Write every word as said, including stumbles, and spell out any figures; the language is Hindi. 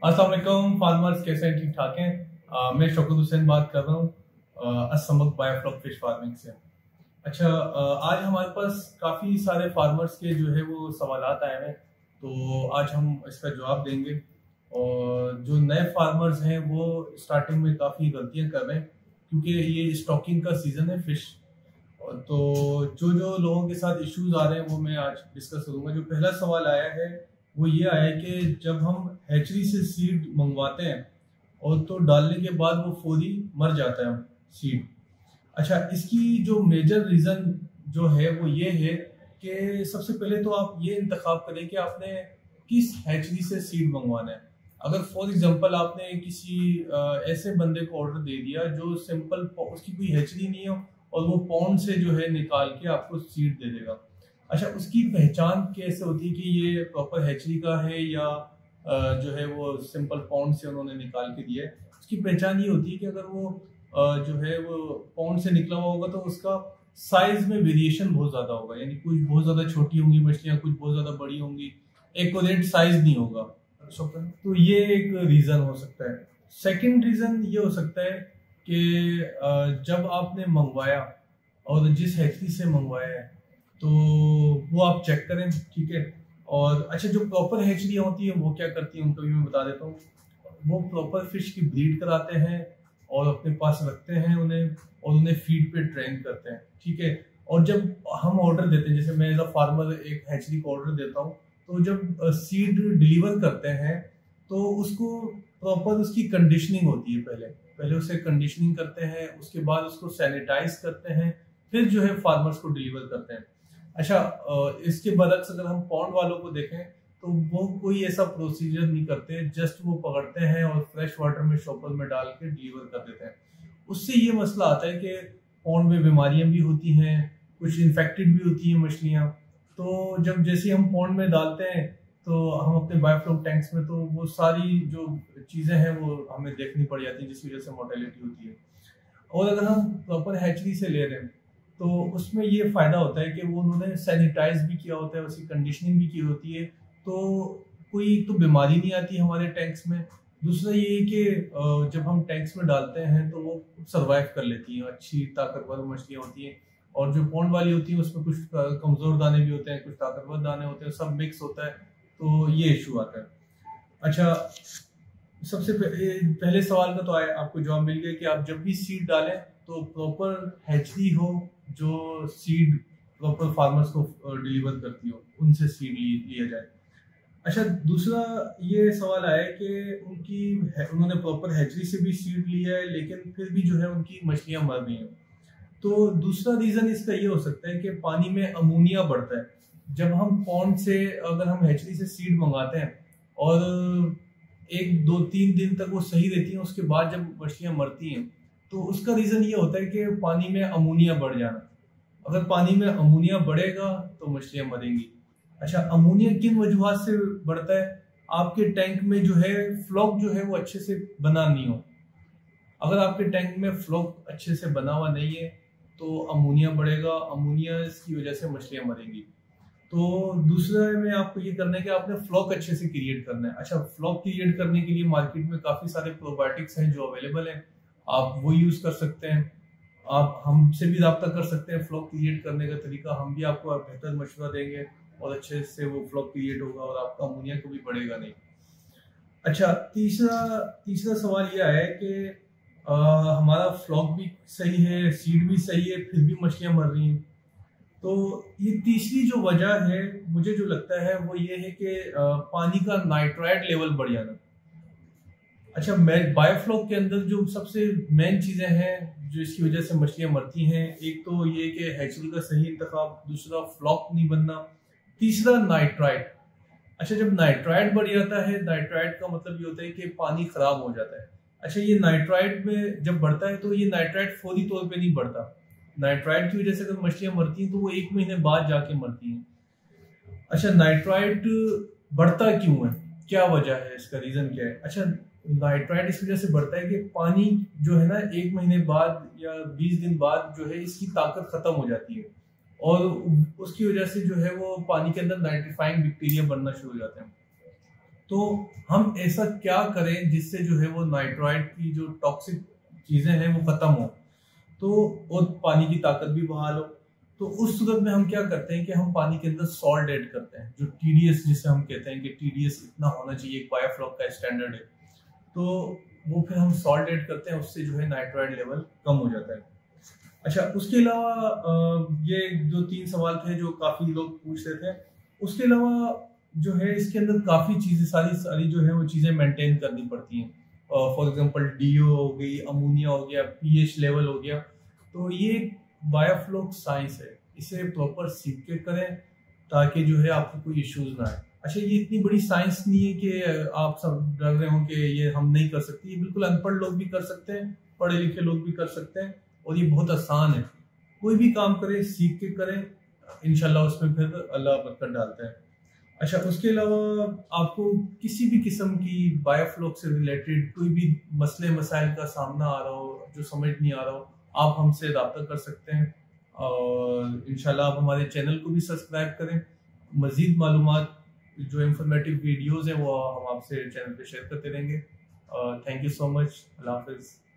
अस्सलाम वालेकुम फार्मर्स, कैसे हैं? ठीक ठाक हैं। आ, मैं शौकत हुसैन बात कर रहा हूँ असमक बायोफ्लॉक फिश फार्मिंग से। अच्छा, आ, आज हमारे पास काफ़ी सारे फार्मर्स के जो है वो सवालात आए हैं, तो आज हम इसका जवाब देंगे। और जो नए फार्मर्स हैं वो स्टार्टिंग में काफ़ी गलतियाँ कर रहे हैं, क्योंकि ये स्टॉकिंग का सीज़न है फिश। और तो जो जो लोगों के साथ इश्यूज आ रहे हैं वो मैं आज डिस्कस करूंगा। जो पहला सवाल आया है वो ये आया है कि जब हम हैचरी से सीड मंगवाते हैं और तो डालने के बाद वो फौरी मर जाता है सीड। अच्छा, इसकी जो मेजर रीज़न जो है वो ये है कि सबसे पहले तो आप ये इंतखाब करें कि आपने किस हैचरी से सीड मंगवाना है। अगर फॉर एग्जांपल आपने किसी अ, ऐसे बंदे को ऑर्डर दे दिया जो सिंपल, उसकी कोई हैचरी नहीं हो और वो पॉन्ड से जो है निकाल के आपको सीड दे देगा। अच्छा, उसकी पहचान कैसे होती है कि ये प्रॉपर हैचरी का है या अ, जो है वो सिंपल पॉन्ड से उन्होंने निकाल के दिया है? उसकी पहचान ये होती है कि अगर वो अ, जो है वो पॉन्ड से निकला हुआ होगा तो उसका साइज में वेरिएशन बहुत ज्यादा होगा, यानी कुछ बहुत ज्यादा छोटी होंगी मछलियां, कुछ बहुत ज्यादा बड़ी होंगी, एक्यूरेट साइज नहीं होगा। तो ये एक रीजन हो सकता है। सेकंड रीजन ये हो सकता है कि अ, जब आपने मंगवाया और जिस हैचरी से मंगवाया है तो वो आप चेक करें, ठीक है। और अच्छा, जो प्रॉपर हैचरियाँ होती है वो क्या करती है उनको भी मैं बता देता हूँ। वो प्रॉपर फिश की ब्रीड कराते हैं और अपने पास रखते हैं उन्हें, और उन्हें फीड पे ट्रेन करते हैं, ठीक है। और जब हम ऑर्डर देते हैं, जैसे मैं एज अ फार्मर एक हैचरी को ऑर्डर देता हूँ, तो जब सीड डिलीवर करते हैं तो उसको प्रॉपर उसकी कंडीशनिंग होती है। पहले पहले उसे कंडीशनिंग करते हैं, उसके बाद उसको सैनिटाइज करते हैं, फिर जो है फार्मर्स को डिलीवर करते हैं। अच्छा, इसके बरक्स अगर हम पॉन्ड वालों को देखें तो वो कोई ऐसा प्रोसीजर नहीं करते, जस्ट वो पकड़ते हैं और फ्रेश वाटर में शॉपर में डाल के डिलीवर कर देते हैं। उससे ये मसला आता है कि पॉन्ड में बीमारियां भी होती हैं, कुछ इन्फेक्टेड भी होती हैं मछलियां। तो जब जैसे हम पॉन्ड में डालते हैं तो हम अपने बायोफ्लॉक टैंक्स में, तो वो सारी जो चीज़ें हैं वो हमें देखनी पड़ जाती है, जिसकी वजह से मोर्टेलिटी होती है। और अगर हम प्रॉपर हैचरी से ले रहे हैं तो उसमें ये फ़ायदा होता है कि वो उन्होंने सैनिटाइज भी किया होता है, उसकी कंडीशनिंग भी की होती है, तो कोई तो बीमारी नहीं आती हमारे टैंक्स में। दूसरा ये है कि जब हम टैंक्स में डालते हैं तो वो सर्वाइव कर लेती हैं, अच्छी ताकतवर मछलियाँ होती हैं। और जो पॉन्ड वाली होती है उसमें कुछ कमज़ोर दाने भी होते हैं, कुछ ताकतवर दाने होते हैं, सब मिक्स होता है, तो ये इशू आता है। अच्छा, सबसे पहले सवाल का तो आया, आपको जवाब मिल गया कि आप जब भी सीड डालें तो प्रॉपर हैचरी हो जो सीड प्रॉपर फार्मर्स को डिलीवर करती हो, उनसे सीड लिया जाए। अच्छा, दूसरा ये सवाल आया कि उनकी उन्होंने प्रॉपर हैचरी से भी सीड लिया है लेकिन फिर भी जो है उनकी मछलियां मर गई हैं। तो दूसरा रीजन इसका ये हो सकता है कि पानी में अमोनिया बढ़ता है। जब हम पॉन्ड से, अगर हम हैचरी से सीड मंगाते हैं और एक दो तीन दिन तक वो सही रहती हैं, उसके बाद जब मछलियां मरती हैं तो उसका रीजन ये होता है कि पानी में अमोनिया बढ़ जाना। अगर पानी में अमोनिया बढ़ेगा तो मछलियां मरेंगी। अच्छा, अमोनिया किन वजूहात से बढ़ता है? आपके टैंक में जो है फ्लॉक जो है वो अच्छे से बना नहीं हो। अगर आपके टैंक में फ्लॉक अच्छे से बना हुआ नहीं है तो अमोनिया बढ़ेगा, अमोनिया की वजह से मछलियां मरेंगी। तो दूसरा में आपको ये करना है कि आपने फ्लॉक अच्छे से क्रिएट करना है। अच्छा, फ्लॉक क्रिएट करने के लिए मार्केट में काफ़ी सारे प्रोबायोटिक्स हैं जो अवेलेबल हैं, आप वो यूज़ कर सकते हैं। आप हमसे भी रब्ता कर सकते हैं फ्लॉक क्रिएट करने का तरीका, हम भी आपको बेहतर मशवरा देंगे और अच्छे से वो फ्लॉक क्रिएट होगा और आपका अमोनिया कभी बढ़ेगा नहीं। अच्छा, तीसरा तीसरा सवाल यह है कि आ, हमारा फ्लॉक भी सही है, सीड भी सही है, फिर भी मछलियाँ मर रही हैं। तो ये तीसरी जो वजह है मुझे जो लगता है वो ये है कि पानी का नाइट्राइट लेवल बढ़ जाना। अच्छा, बायोफ्लॉक के अंदर जो सबसे मेन चीज़ें हैं जो इसकी वजह से मछलियाँ मरती हैं, एक तो ये कि हैचरी का सही इंतखाब, दूसरा फ्लॉक नहीं बनना, तीसरा नाइट्राइट। अच्छा, जब नाइट्राइट बढ़ जाता है, नाइट्राइट का मतलब ये होता है कि पानी खराब हो जाता है। अच्छा, ये नाइट्राइट में जब बढ़ता है तो ये नाइट्राइट फौरी तौर पे नहीं बढ़ता। नाइट्राइट की वजह से अगर मछलियां मरती हैं तो वो एक महीने बाद जाके मरती हैं। अच्छा, नाइट्राइट बढ़ता क्यों है, क्या वजह है, इसका रीजन क्या है? अच्छा, नाइट्राइट इस वजह से बढ़ता है कि पानी जो है ना, एक महीने बाद या बीस दिन बाद जो है इसकी ताकत खत्म हो जाती है और उसकी वजह से जो है वो पानी के अंदर नाइट्रीफाइंग बैक्टीरिया बनना शुरू हो जाते हैं। तो हम ऐसा क्या करें जिससे जो है वो नाइट्राइट की जो टॉक्सिक चीजें हैं वो खत्म हो, तो और पानी की ताकत भी बहाल हो। तो उस सूरत में हम क्या करते हैं कि हम पानी के अंदर सॉल्ट ऐड करते हैं, जो टीडीएस जिसे हम कहते हैं कि टीडीएस इतना होना चाहिए, एक बायोफ्लॉक का स्टैंडर्ड है, तो वो फिर हम सॉल्ट ऐड करते हैं, उससे जो है नाइट्राइट लेवल कम हो जाता है। अच्छा, उसके अलावा ये जो तीन सवाल थे जो काफी लोग पूछ रहे थे, उसके अलावा जो है इसके अंदर काफी चीजें सारी सारी जो है वो चीजें मेंटेन करनी पड़ती हैं। फॉर एग्जांपल डीओ हो गई, अमोनिया हो गया, पीएच लेवल हो गया। तो ये बायोफ्लॉक साइंस है, इसे प्रॉपर सीख के करें ताकि जो है आपको कोई इश्यूज ना आए। अच्छा, ये इतनी बड़ी साइंस नहीं है कि आप सब डर रहे हो कि ये हम नहीं कर सकते। ये बिल्कुल अनपढ़ लोग भी कर सकते हैं, पढ़े लिखे लोग भी कर सकते हैं, और ये बहुत आसान है। कोई भी काम करें सीख के करें, इंशाल्लाह उसमें फिर अल्लाह बरकत डालता है। अच्छा, उसके अलावा आपको किसी भी किस्म की बायोफ्लॉक से रिलेटेड कोई भी मसले मसाइल का सामना आ रहा हो, जो समझ नहीं आ रहा हो, आप हमसे रब्ता कर सकते हैं। और इंशाल्लाह आप हमारे चैनल को भी सब्सक्राइब करें। मज़ीद मालूमात जो इंफॉर्मेटिव वीडियोज़ हैं वो हम आपसे चैनल पे शेयर करते रहेंगे। Thank you so much. अल्लाह हाफिज़।